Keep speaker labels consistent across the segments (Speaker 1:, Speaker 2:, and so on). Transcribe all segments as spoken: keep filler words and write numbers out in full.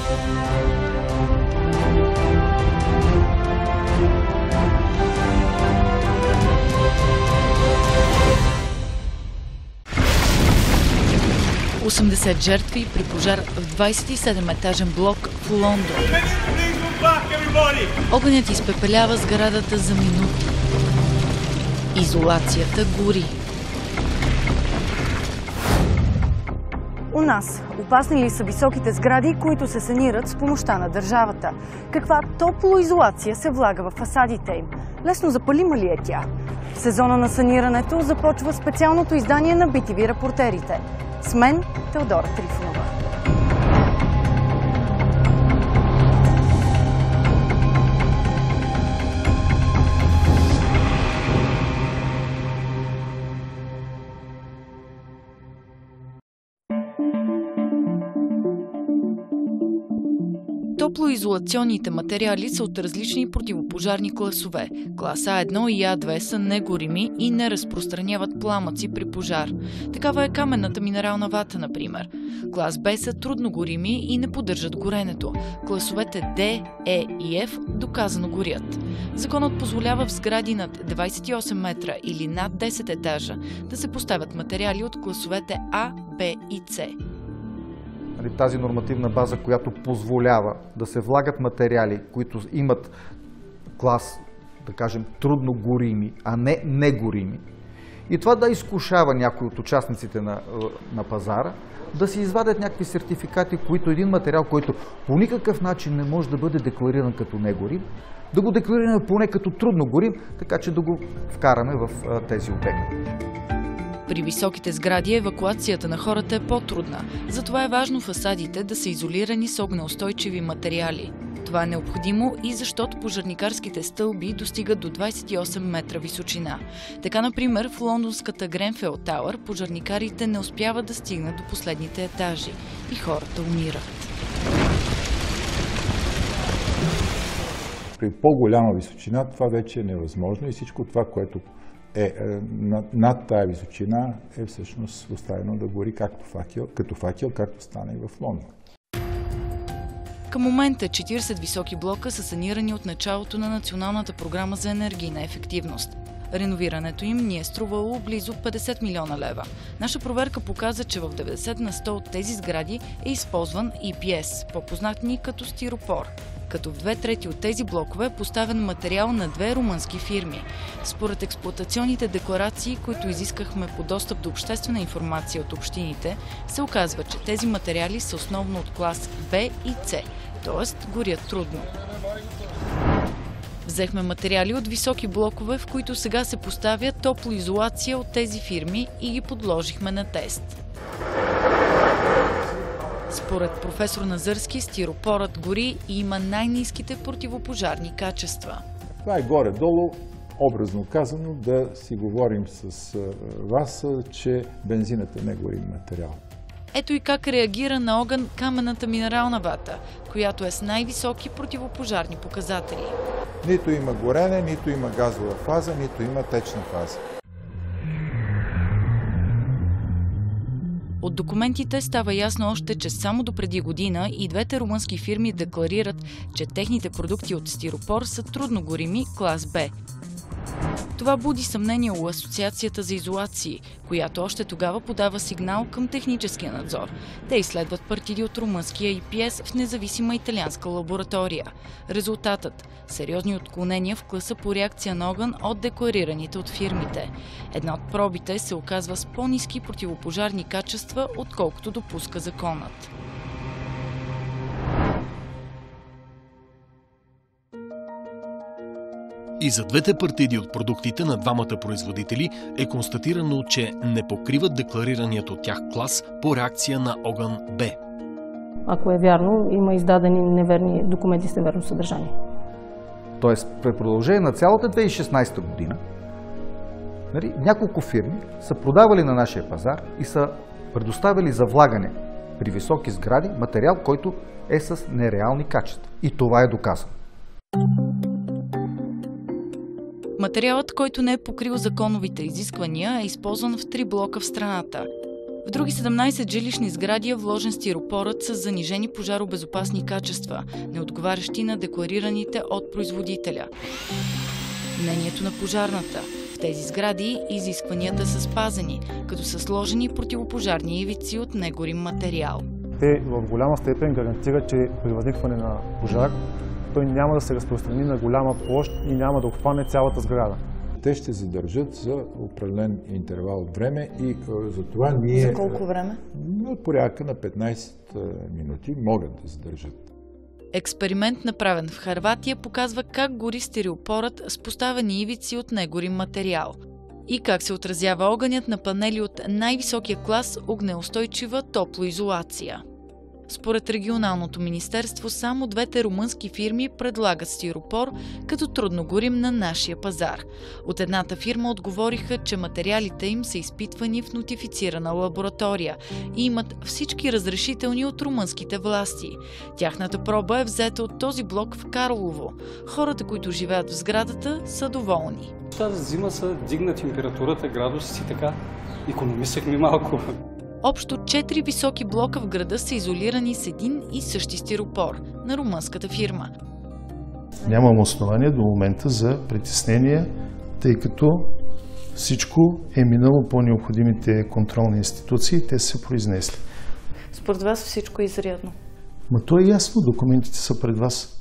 Speaker 1: осемдесет жертви при пожар в двадесет и седем етажен блок в Лондон. Огънят изпепелява сградата за минути. Изолацията гори.
Speaker 2: У нас опасни ли са високите сгради, които се санират с помощта на държавата? Каква топлоизолация се влага в фасадите им? Лесно запалима ли е тя? В сезона на санирането започва специалното издание на би ти ви репортерите. С мен Теодора Трифонова.
Speaker 1: Топлоизолационните материали са от различни противопожарни класове. Клас А едно и А две са негорими и не разпространяват пламъци при пожар. Такава е каменната минерална вата, например. Клас Б са трудногорими и не поддържат горенето. Класовете Д, Е и Ф доказано горят. Законът позволява в сгради над двадесет и осем метра или над десет етажа да се поставят материали от класовете А, Б и С.
Speaker 3: Тази нормативна база, която позволява да се влагат материали, които имат клас, да кажем, трудно горими, а не негорими. И това да изкушава някои от участниците на, на пазара, да си извадят някакви сертификати, които един материал, който по никакъв начин не може да бъде деклариран като негорим, да го декларираме поне като трудно горим, така че да го вкараме в тези обекти.
Speaker 1: При високите сгради евакуацията на хората е по-трудна. Затова е важно фасадите да са изолирани с огнеустойчиви материали. Това е необходимо и защото пожарникарските стълби достигат до двадесет и осем метра височина. Така, например, в лондонската Гренфел Тауър пожарникарите не успяват да стигнат до последните етажи и хората умират.
Speaker 4: При по-голяма височина това вече е невъзможно и всичко това, което е, е над, над тая височина, е всъщност оставено да гори както факел, като факел, както стана и в Лондон.
Speaker 1: Към момента четиридесет високи блока са санирани от началото на Националната програма за енергийна ефективност. Реновирането им ни е струвало близо петдесет милиона лева. Наша проверка показа, че в деветдесет на сто от тези сгради е използван И Пи Ес, по-познат ни като стиропор. Като в две трети от тези блокове е поставен материал на две румънски фирми. Според експлоатационните декларации, които изискахме по достъп до обществена информация от общините, се оказва, че тези материали са основно от клас Б и С, т.е. горят трудно. Взехме материали от високи блокове, в които сега се поставя топлоизолация от тези фирми и ги подложихме на тест. Според професор Назърски, стиропорът гори и има най-ниските противопожарни качества.
Speaker 4: Това е горе-долу, образно казано, да си говорим с вас, че бензинът е негорим материал.
Speaker 1: Ето и как реагира на огън каменната минерална вата, която е с най-високи противопожарни показатели.
Speaker 4: Нито има горене, нито има газова фаза, нито има течна фаза.
Speaker 1: От документите става ясно още, че само допреди година и двете румънски фирми декларират, че техните продукти от стиропор са трудногорими клас Б. Това буди съмнение у Асоциацията за изолации, която още тогава подава сигнал към техническия надзор. Те изследват партиди от румънския И Пи Ес в независима италианска лаборатория. Резултатът – сериозни отклонения в класа по реакция на огън от декларираните от фирмите. Една от пробите се оказва с по-ниски противопожарни качества, отколкото допуска законът.
Speaker 5: И за двете партиди от продуктите на двамата производители е констатирано, че не покриват декларираният от тях клас по реакция на огън Б.
Speaker 6: Ако е вярно, има издадени неверни документи с неверно съдържание.
Speaker 3: Тоест, при продължение на цялата две хиляди и шестнадесета година, нали, няколко фирми са продавали на нашия пазар и са предоставили за влагане при високи сгради материал, който е с нереални качества. И това е доказано.
Speaker 1: Материалът, който не е покрил законовите изисквания, е използван в три блока в страната. В други седемнайсет жилищни сгради е вложен стиропорът с занижени пожаробезопасни качества, неотговарящи на декларираните от производителя. Мнението на пожарната: в тези сгради изискванията са спазени, като са сложени противопожарни ивици от негорим материал.
Speaker 7: Те в голяма степен гарантират, че при възникване на пожар той няма да се разпространи на голяма площ и няма да обхване цялата сграда.
Speaker 4: Те ще задържат за определен интервал от време и за това ние...
Speaker 2: За колко време?
Speaker 4: От порядка на петнайсет минути могат да задържат.
Speaker 1: Експеримент, направен в Хърватия, показва как гори стиропорът с поставени ивици от негорим материал и как се отразява огънят на панели от най-високия клас огнеустойчива топлоизолация. Според регионалното министерство, само двете румънски фирми предлагат стиропор като трудногорим на нашия пазар. От едната фирма отговориха, че материалите им са изпитвани в нотифицирана лаборатория и имат всички разрешителни от румънските власти. Тяхната проба е взета от този блок в Карлово. Хората, които живеят в сградата, са доволни.
Speaker 8: Тази зима се дигна температурата, градуси и така. Икономисахме малко.
Speaker 1: Общо четири високи блока в града са изолирани с един и същи стиропор на румънската фирма.
Speaker 9: Нямам основания до момента за притеснение, тъй като всичко е минало по необходимите контролни институции и те са се произнесли.
Speaker 2: Според вас всичко е изрядно?
Speaker 9: Ма то е ясно, документите са пред вас.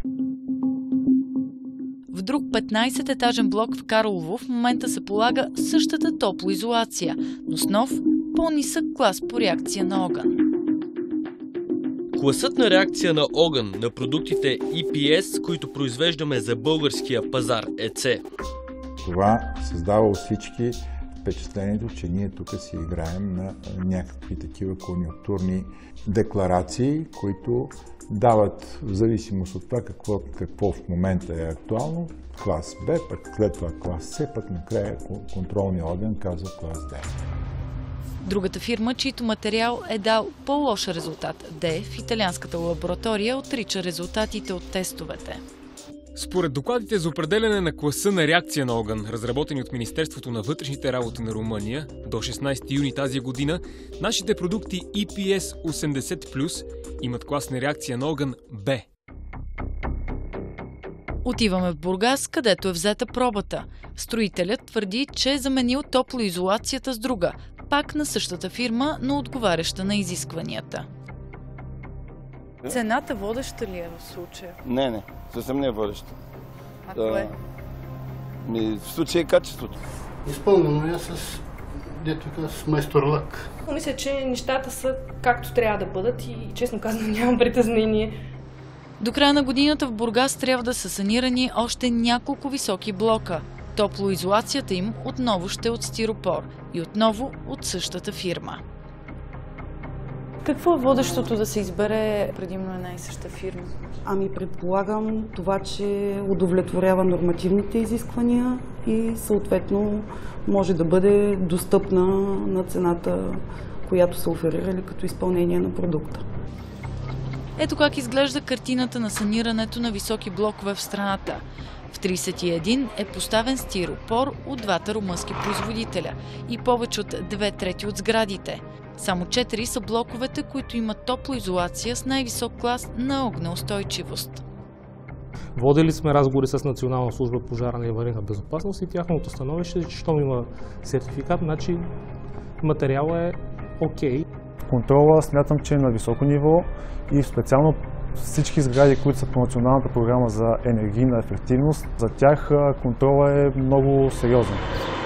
Speaker 1: В друг петнайсет-етажен блок в Карлово в момента се полага същата топлоизолация, но с нов, по-нисък клас по реакция на огън.
Speaker 10: Класът на реакция на огън на продуктите И Пи Ес, които произвеждаме за българския пазар, е С.
Speaker 4: Това създава у всички впечатлението, че ние тук си играем на някакви такива конюнктурни декларации, които дават, в зависимост от това какво, какво в момента е актуално, клас Б, пък след това клас С, пък накрая контролния огън казва клас Д.
Speaker 1: Другата фирма, чийто материал е дал по-лош резултат, Д, в италианската лаборатория, отрича резултатите от тестовете.
Speaker 11: Според докладите за определяне на класа на реакция на огън, разработени от Министерството на вътрешните работи на Румъния, до шестнайсети юни тази година, нашите продукти И Пи Ес осемдесет плюс имат клас на реакция на огън Б.
Speaker 1: Отиваме в Бургас, където е взета пробата. Строителят твърди, че е заменил топлоизолацията с друга, пак на същата фирма, но отговаряща на изискванията.
Speaker 2: Цената водеща ли е в случая?
Speaker 12: Не, не, съвсем не е водеща.
Speaker 2: А кое?
Speaker 12: Ми, в случая е качеството.
Speaker 13: Изпълнено е с, дето с майсторлък.
Speaker 6: Мисля, че нещата са както трябва да бъдат и честно казано нямам притеснение.
Speaker 1: До края на годината в Бургас трябва да са санирани още няколко високи блока. Топлоизолацията им отново ще е от стиропор и отново от същата фирма.
Speaker 2: Какво е водещото да се избере предимно една и съща фирма?
Speaker 14: Ами предполагам това, че удовлетворява нормативните изисквания и съответно може да бъде достъпна на цената, която са оферирали като изпълнение на продукта.
Speaker 1: Ето как изглежда картината на санирането на високи блокове в страната. В трийсет и един е поставен стиропор от двата румънски производителя и повече от две трети от сградите. Само четири са блоковете, които имат топлоизолация с най-висок клас на огнеустойчивост.
Speaker 15: Водили сме разговори с Национална служба пожарна и аварийна безопасност и тяхното становище, че щом има сертификат, значи материалът е окей.
Speaker 7: Контрола смятам, че е на високо ниво и специално всички сгради, които са по Националната програма за енергийна ефективност, за тях контрола е много сериозен.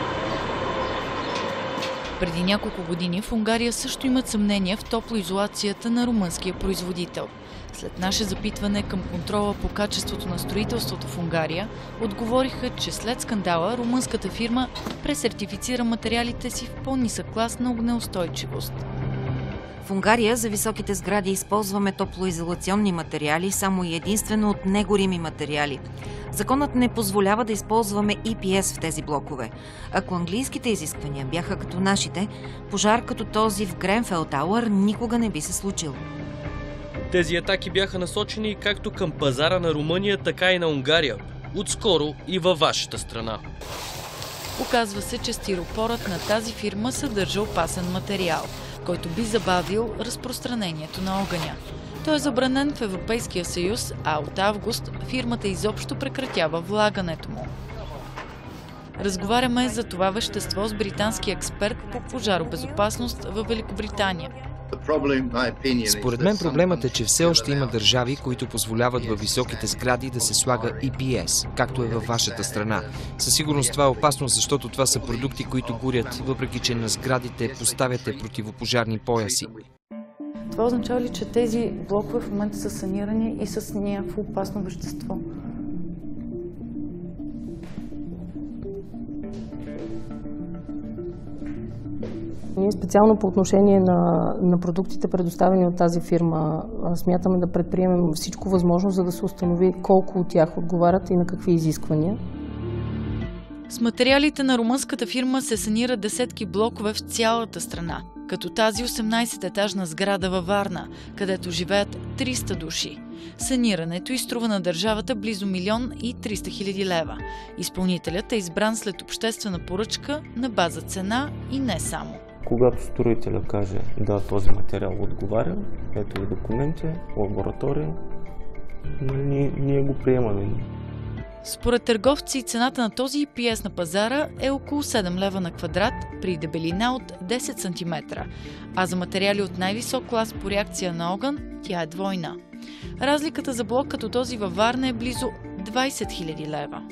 Speaker 1: Преди няколко години в Унгария също имат съмнения в топлоизолацията на румънския производител. След наше запитване към контрола по качеството на строителството в Унгария, отговориха, че след скандала румънската фирма пресертифицира материалите си в по-нисък клас на огнеустойчивост.
Speaker 16: В Унгария за високите сгради използваме топлоизолационни материали, само и единствено от негорими материали. Законът не позволява да използваме И Пи Ес в тези блокове. Ако английските изисквания бяха като нашите, пожар като този в Гренфел Тауър никога не би се случил.
Speaker 10: Тези атаки бяха насочени както към пазара на Румъния, така и на Унгария. Отскоро и във вашата страна.
Speaker 1: Оказва се, че стиропорът на тази фирма съдържа опасен материал. който би забавил разпространението на огъня. Той е забранен в Европейския съюз, а от август фирмата изобщо прекратява влагането му. Разговаряме за това вещество с британски експерт по пожаробезопасност в Великобритания.
Speaker 17: Според мен проблемът е, че все още има държави, които позволяват във високите сгради да се слага И Пи Ес, както е във вашата страна. Със сигурност това е опасно, защото това са продукти, които горят, въпреки че на сградите поставяте противопожарни пояси.
Speaker 2: Това означава ли, че тези блокове в момента са санирани и с някакво опасно вещество?
Speaker 6: Ние специално по отношение на, на продуктите, предоставени от тази фирма, смятаме да предприемем всичко възможно, за да се установи колко от тях отговарят и на какви изисквания.
Speaker 1: С материалите на румънската фирма се санират десетки блокове в цялата страна, като тази осемнайсететажна сграда във Варна, където живеят триста души. Санирането изструва на държавата близо милион и триста хиляди лева. Изпълнителят е избран след обществена поръчка на база цена и не само.
Speaker 18: Когато строителя каже да, този материал отговаря, ето и документи, лаборатория, ние, ние го приемаме.
Speaker 1: Според търговци цената на този И Пи Ес на пазара е около седем лева на квадрат при дебелина от десет сантиметра, а за материали от най-висок клас по реакция на огън тя е двойна. Разликата за блок като този във Варна е близо двайсет хиляди лева.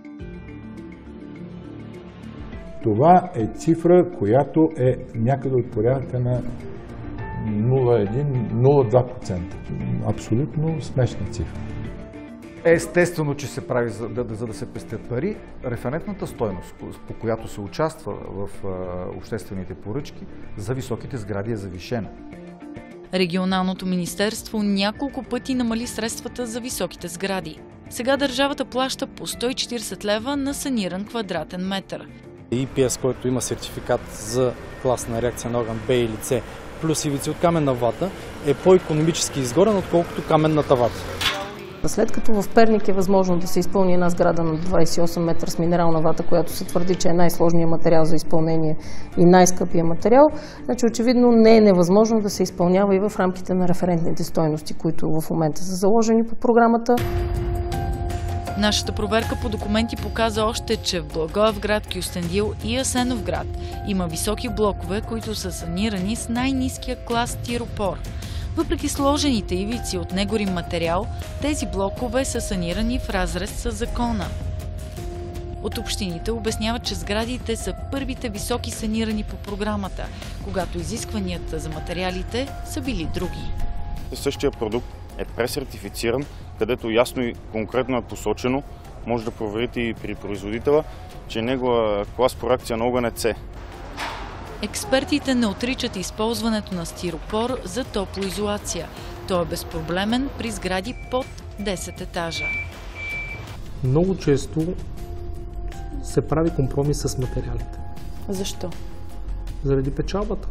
Speaker 4: Това е цифра, която е някъде от порядъка на нула цяло едно до нула цяло два процента. Абсолютно смешна цифра.
Speaker 3: Естествено, че се прави за да, за да се пестят пари. Референтната стойност, по която се участва в а, обществените поръчки за високите сгради е завишена.
Speaker 1: Регионалното министерство няколко пъти намали средствата за високите сгради. Сега държавата плаща по сто и четирийсет лева на саниран квадратен метър.
Speaker 19: И Пи Ес, който има сертификат за клас на реакция на огън Б или С, плюс ивици от каменна вата, е по-икономически изгорен, отколкото каменната вата.
Speaker 6: След като в Перник е възможно да се изпълни една сграда на двайсет и осем метра с минерална вата, която се твърди, че е най-сложният материал за изпълнение и най-скъпия материал, значи очевидно не е невъзможно да се изпълнява и в рамките на референтните стойности, които в момента са заложени по програмата.
Speaker 1: Нашата проверка по документи показа още, че в Благоевград, Кюстендил и Асеновград има високи блокове, които са санирани с най-ниския клас стиропор. Въпреки сложените ивици от негорим материал, тези блокове са санирани в разрез с закона. От общините обясняват, че сградите са първите високи санирани по програмата, когато изискванията за материалите са били други.
Speaker 20: Същия продукт е пресертифициран, където ясно и конкретно е посочено, може да проверите и при производителя, че негова клас по реакция на огън е С.
Speaker 1: Експертите не отричат използването на стиропор за топлоизолация. Той е безпроблемен при сгради под десет етажа.
Speaker 15: Много често се прави компромис с материалите.
Speaker 2: Защо?
Speaker 15: Заради печалбата.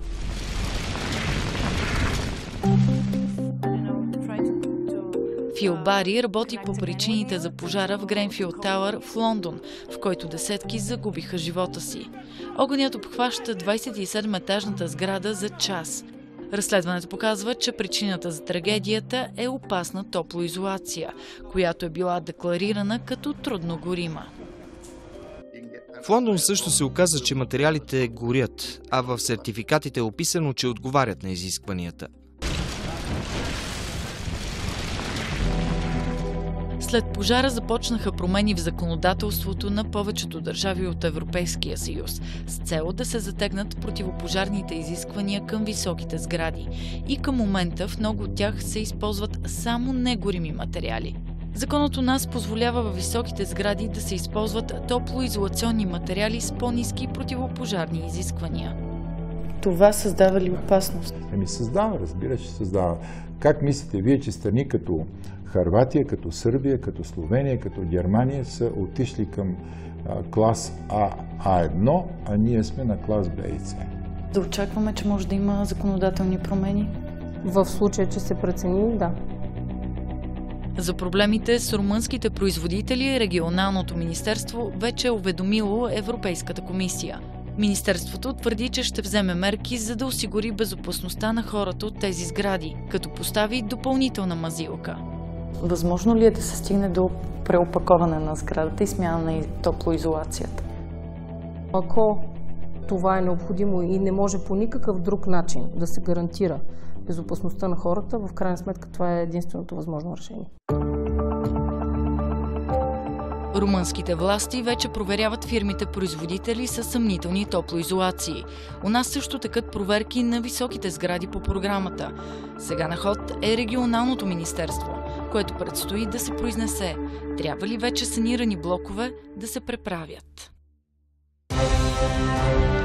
Speaker 1: Фил Бари работи по причините за пожара в Гренфилд Тауър в Лондон, в който десетки загубиха живота си. Огънят обхваща двайсет и седем етажната сграда за час. Разследването показва, че причината за трагедията е опасна топлоизолация, която е била декларирана като трудно горима.
Speaker 17: В Лондон също се оказа, че материалите горят, а в сертификатите е описано, че отговарят на изискванията.
Speaker 1: След пожара започнаха промени в законодателството на повечето държави от Европейския съюз, с цел да се затегнат противопожарните изисквания към високите сгради. И към момента в много от тях се използват само негорими материали. Законът у нас позволява във високите сгради да се използват топлоизолационни материали с по-ниски противопожарни изисквания.
Speaker 2: Това създава ли опасност?
Speaker 4: Еми създава, разбира се, създава. Как мислите вие, че страни като Хърватия, като Сърбия, като Словения, като Германия са отишли към а, клас А, А едно, а ние сме на клас Б и С?
Speaker 2: Да очакваме, че може да има законодателни промени?
Speaker 6: В случая, че се прецени, да.
Speaker 1: За проблемите с румънските производители регионалното министерство вече е уведомило Европейската комисия. Министерството твърди, че ще вземе мерки, за да осигури безопасността на хората от тези сгради, като постави допълнителна мазилка.
Speaker 2: Възможно ли е да се стигне до преопаковане на сградата и смяна на топлоизолацията?
Speaker 6: Ако това е необходимо и не може по никакъв друг начин да се гарантира безопасността на хората, в крайна сметка това е единственото възможно решение.
Speaker 1: Румънските власти вече проверяват фирмите-производители със съмнителни топлоизолации. У нас също текат проверки на високите сгради по програмата. Сега на ход е регионалното министерство, което предстои да се произнесе. Трябва ли вече санирани блокове да се преправят?